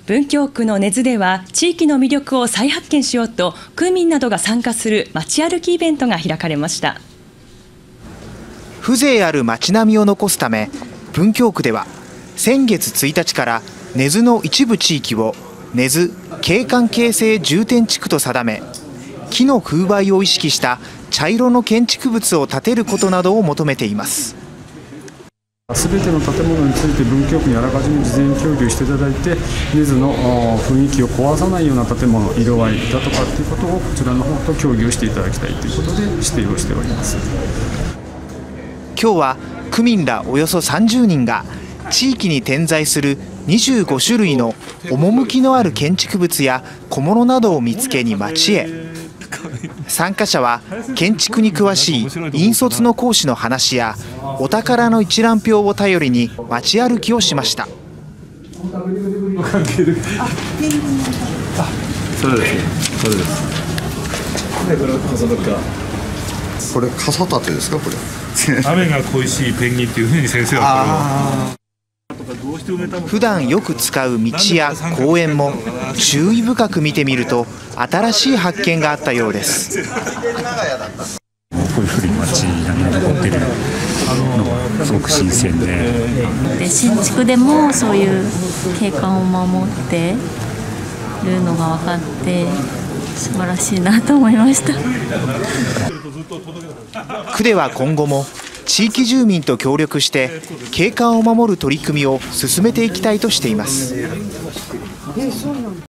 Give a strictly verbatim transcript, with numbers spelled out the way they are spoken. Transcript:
文京区の根津では地域の魅力を再発見しようと区民などが参加する街歩きイベントが開かれました。 風情ある街並みを残すため文京区では先月ついたちから根津の一部地域を根津景観形成重点地区と定め、木の風合いを意識した茶色の建築物を建てることなどを求めています。 すべての建物について文京区にあらかじめ事前に協議をしていただいて、根津の雰囲気を壊さないような建物、色合いだとかっていうことをこちらの方と協議をしていただきたいということで指定をしております。 今日は区民らおよそさんじゅうにんが地域に点在するにじゅうごしゅるいの趣のある建築物や小物などを見つけに町へ。参加者は建築に詳しい引率の講師の話やお宝の一覧表を頼りに街歩きをしました。 それですね、それです。 これ傘立てですか、これ。 雨が恋しいペンギンっていうふうに先生は普段よく使う道や公園も注意深く見てみると新しい発見があったようです。 こういう古い街並みが残っているのがすごく新鮮で、 で新築でもそういう景観を守っているのが分かって素晴らしいなと思いました。 区では今後も地域住民と協力して景観を守る取り組みを進めていきたいとしています。